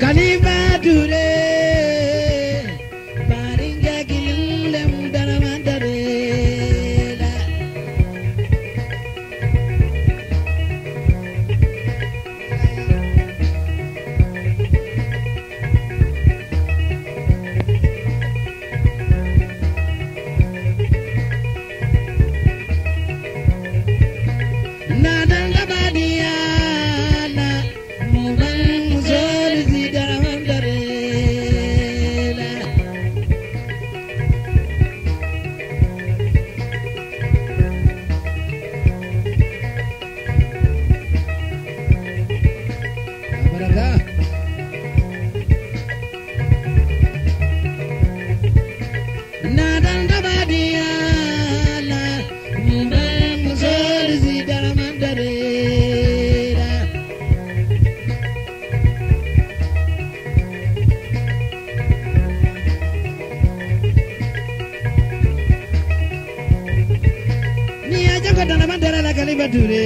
Kaliba dure baringa gilem dana mandare nadanga badiana muban muzor zidara mandare baraka nadanga badiana muban muzor zidara mandare ni aja ko dana mandara la Kaliba dure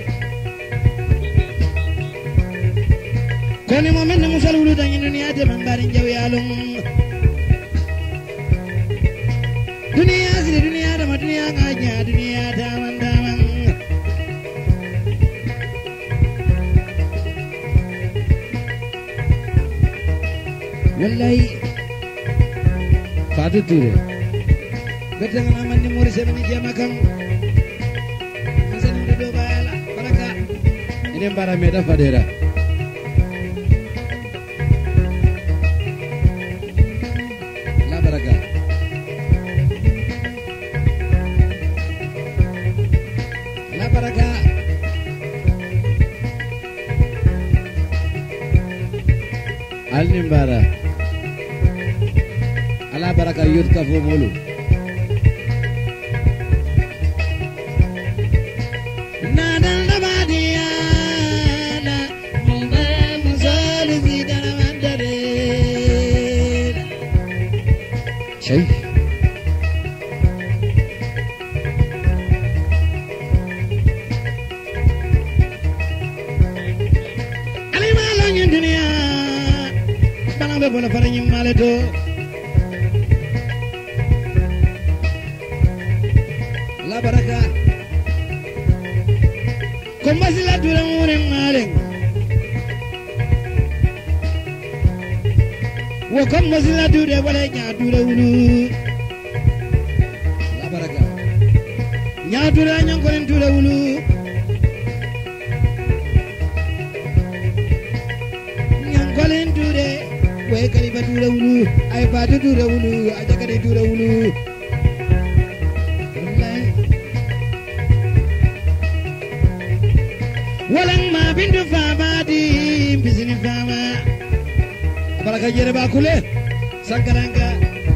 koni mo men musal wulu dañu ni ade man bari jaw yalum dunia asli dunia dama dunia nganya dunia daman daman wallahi Fatou Touré bete nga man ni mori semeni jama kam masen do bayala baraka ene bara meda fadera la baraka la baraka Alnimbara ala baraka yut ka fo molu nadanga badiana muban muzor zidara mandare Shay alima la ngeen dunia bana be bona fara ñim maleto la baraka kombasi la dura mure ngare wo kombasi la dura wala nya dura wulu la baraka nya dura nyang ko len dura wulu nyang ko len dura we Kaliba dura wulu ay Fatou dura wulu aja kade dura wulu walang ma bindu fama di bisini fama baraka jere bakule sankaranga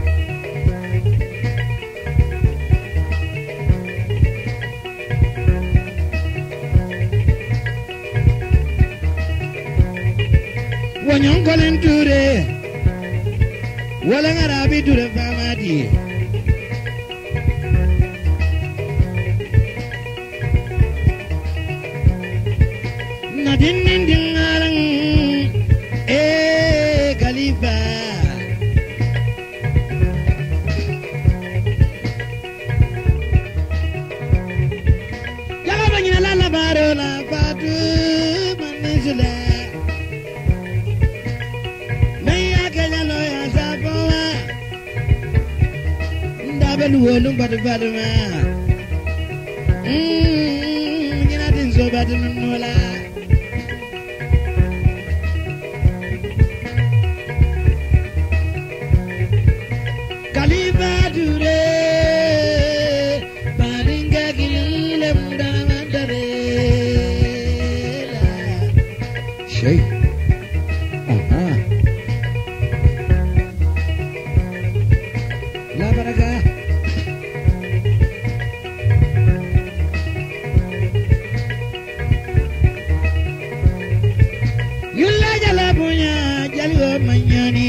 wanyong kolen ture walang arabi dure fama di din ngarang Kaliba jaga banyina la baro la Fatou manisula meya kanya lo ya sapoa ndabelu wolum badu badu ma ngina din so badu nola Kaliba dure baringa gilem dana mandare Shay aha la baraka yulla jala punya jalio manyani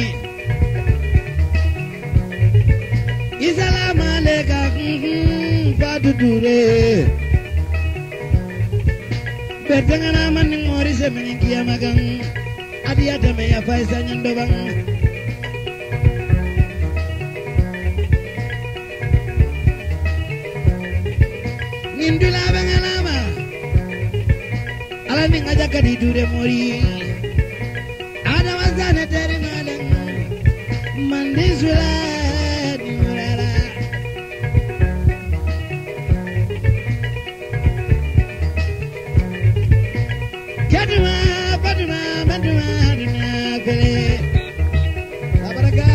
Isalamu alaikum Fatou Touré betengana man ngori semeni kiyamagang Adia dame ya faisa nyando bang. Nindula bang alama. Ala ning aja kadi dure mori. Ada wasana dari malang. Mandi surat di murara. Kaduma, paduma, banduma, dunia kele. Sabaraka.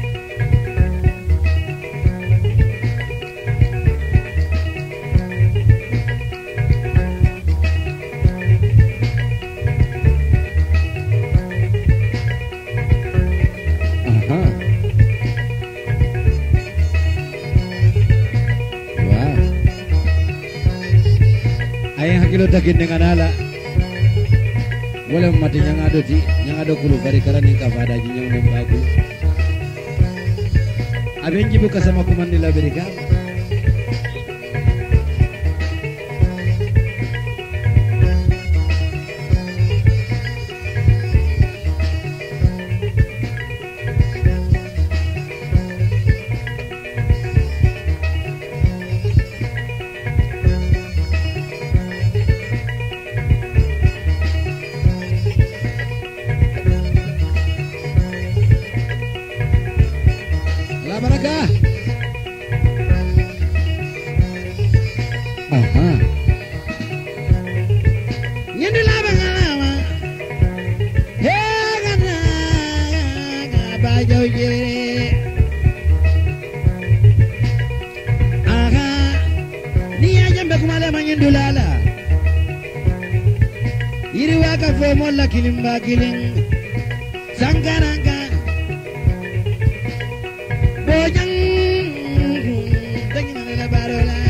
Ayah hakilo takin dengan ala. Wala mati yang ada kulu bari karani ka pada jinyang membagu. Abeng jibu kasama kumandila berika. Baraka. Nyendu laba ngalawa. He gana bajo jere. Aha. Ni aja mbe kumale manyendu lala. Iri waka fomo la kilimba kiling. Sankaranga. Bojang tengina la barola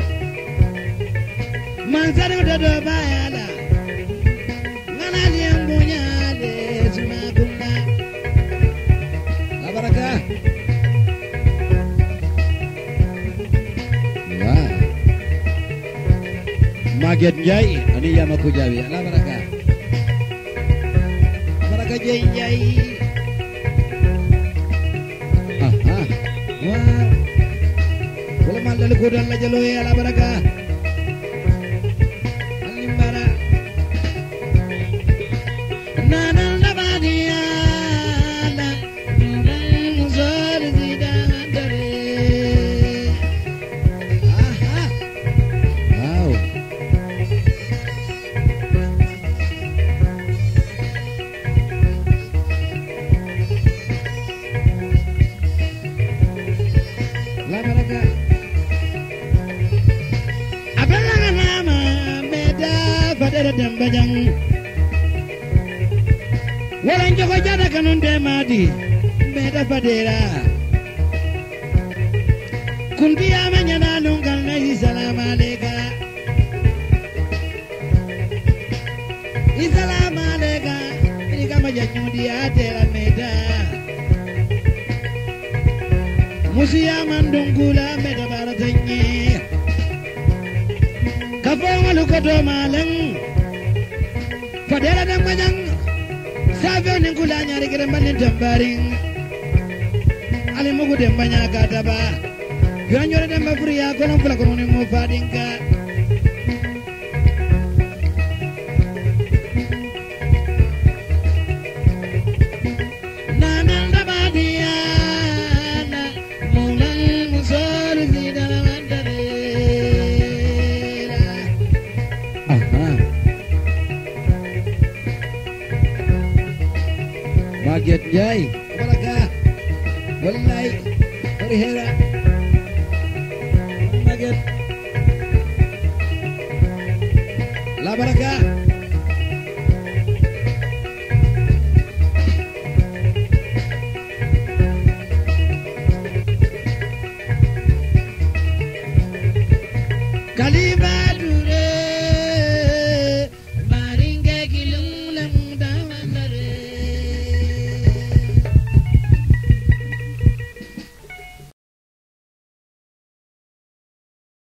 mansari udodo bayala ngana liambunya de sumakunda la baraka wah Maget Jai ani yamaku jawi la baraka Jai wah, boleh mal dalu kudan la jalo ya la baraka. Alimbara. Nana la badia la, muzar zidan dare. Aha. Wow. La baraka. Abelanga nama meda fadera dembajang. Walang joko jada kanun demadi meda fadera. Kuntia menyana nunggal nahi salam aleka. Isalam aleka. Ini kama janyu dia tela meda. Musia mandungkula meda baratenye kapong lukodo maleng fadela dang manyang savio ningkula nyari kirembalin dambaring alimugu dembanya kadaba yanyore demba furiya kono fula kono ni mo fadinka Maget Jai, baraka, wallahi, perihera, Maget, la baraka. Kalima.